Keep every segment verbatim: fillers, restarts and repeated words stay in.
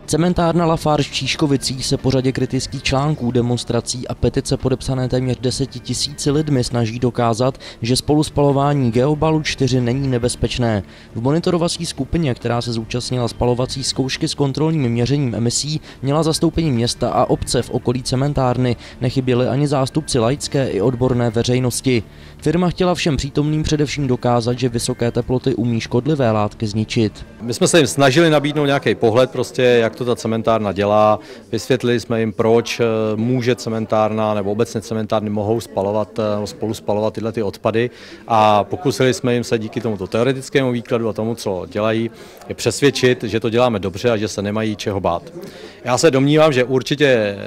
Cementárna Lafarge v Čížkovicích se po řadě kritických článků, demonstrací a petice podepsané téměř deseti tisíci lidmi snaží dokázat, že spoluspalování geobalu čtyři není nebezpečné. V monitorovací skupině, která se zúčastnila spalovací zkoušky s kontrolním měřením emisí, měla zastoupení města a obce v okolí cementárny, nechyběli ani zástupci laické i odborné veřejnosti. Firma chtěla všem přítomným především dokázat, že vysoké teploty umí škodlivé látky zničit. My jsme se jim snažili nabídnout nějaký pohled, prostě, jak to ta cementárna dělá. Vysvětlili jsme jim, proč může cementárna nebo obecně cementárny mohou spalovat, spolu spalovat tyhle ty odpady, a pokusili jsme jim se díky tomuto teoretickému výkladu a tomu, co dělají, je přesvědčit, že to děláme dobře a že se nemají čeho bát. Já se domnívám, že určitě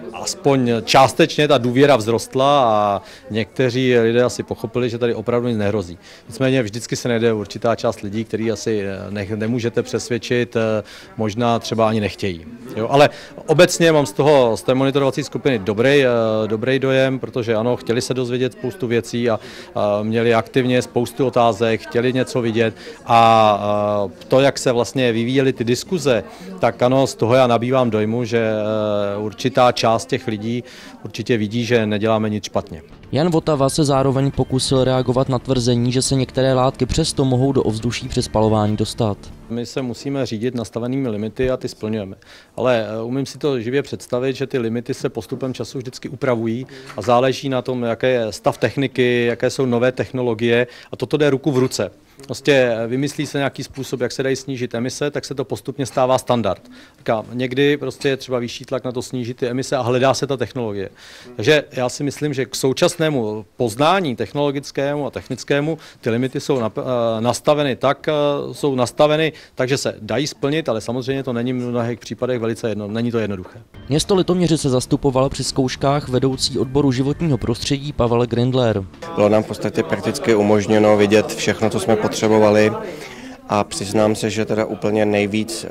aspoň částečně ta důvěra vzrostla a někteří lidé asi pochopili, že tady opravdu nic nehrozí. Nicméně vždycky se najde určitá část lidí, který asi ne, nemůžete přesvědčit, možná třeba ani nechtějí. Jo, ale obecně mám z toho, z té monitorovací skupiny dobrý, dobrý dojem, protože ano, chtěli se dozvědět spoustu věcí a, a měli aktivně spoustu otázek, chtěli něco vidět, a, a to, jak se vlastně vyvíjely ty diskuze, tak ano, z toho já nabývám dojmu, že určitá část těch lidí určitě vidí, že neděláme nic špatně. Jan Votava se zároveň pokusil reagovat na tvrzení, že se některé látky přesto mohou do ovzduší při spalování dostat. My se musíme řídit nastavenými limity a ty splňujeme. Ale umím si to živě představit, že ty limity se postupem času vždycky upravují a záleží na tom, jaký je stav techniky, jaké jsou nové technologie, a toto jde ruku v ruce. Prostě vymyslí se nějaký způsob, jak se dají snížit emise, tak se to postupně stává standard. Říkám, někdy prostě je třeba vyšší tlak na to snížit ty emise a hledá se ta technologie. Takže já si myslím, že k současnému poznání technologickému a technickému ty limity jsou nastaveny tak, jsou nastaveny, takže se dají splnit, ale samozřejmě to není v mnohých případech velice jedno, není to jednoduché. Město Litoměřice zastupoval při zkouškách vedoucí odboru životního prostředí Pavel Grindler. Bylo nám v podstatě prakticky umožněno vidět všechno, co jsme potřebovali, a přiznám se, že teda úplně nejvíc,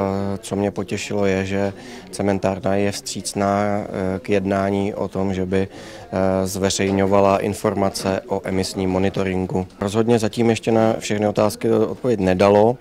co mě potěšilo, je, že cementárna je vstřícná k jednání o tom, že by zveřejňovala informace o emisním monitoringu. Rozhodně zatím ještě na všechny otázky odpověď nedalo.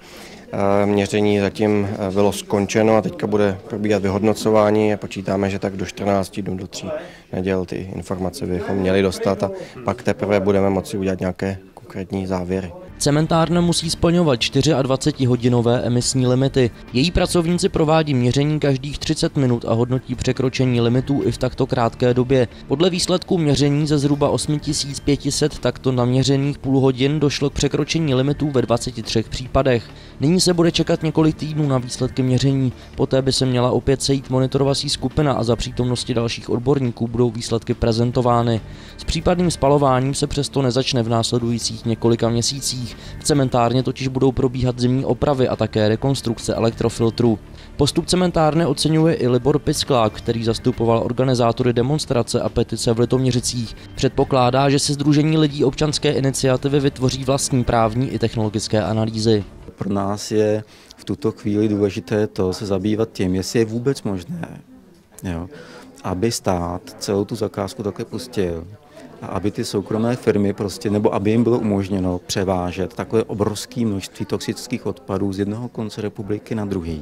Měření zatím bylo skončeno a teďka bude probíhat vyhodnocování a počítáme, že tak do čtrnácti dnů, do tří neděl ty informace bychom měli dostat a pak teprve budeme moci udělat nějaké konkrétní závěry. Cementárna musí splňovat dvacetičtyřhodinové emisní limity. Její pracovníci provádí měření každých třicet minut a hodnotí překročení limitů i v takto krátké době. Podle výsledků měření ze zhruba osm tisíc pět set takto naměřených půl hodin došlo k překročení limitů ve dvaceti třech případech. Nyní se bude čekat několik týdnů na výsledky měření, poté by se měla opět sejít monitorovací skupina a za přítomnosti dalších odborníků budou výsledky prezentovány. S případným spalováním se přesto nezačne v následujících několika měsících. V cementárně totiž budou probíhat zimní opravy a také rekonstrukce elektrofiltru. Postup cementárny oceňuje i Libor Pisklák, který zastupoval organizátory demonstrace a petice v Litoměřicích. Předpokládá, že se Sdružení lidí občanské iniciativy vytvoří vlastní právní i technologické analýzy. Pro nás je v tuto chvíli důležité to se zabývat tím, jestli je vůbec možné, jo, aby stát celou tu zakázku takhle pustil. A aby ty soukromé firmy prostě, nebo aby jim bylo umožněno převážet takové obrovské množství toxických odpadů z jednoho konce republiky na druhý.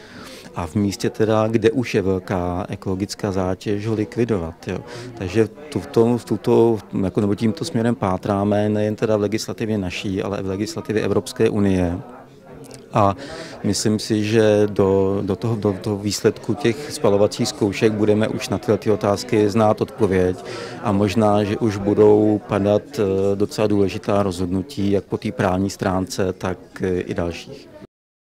A v místě teda, kde už je velká ekologická zátěž, ho likvidovat. Jo. Takže tuto, tuto, jako, nebo tímto směrem pátráme nejen teda v legislativě naší, ale i v legislativě Evropské unie. A myslím si, že do, do, toho, do toho výsledku těch spalovacích zkoušek budeme už na tyhle ty otázky znát odpověď a možná, že už budou padat docela důležitá rozhodnutí, jak po té právní stránce, tak i dalších.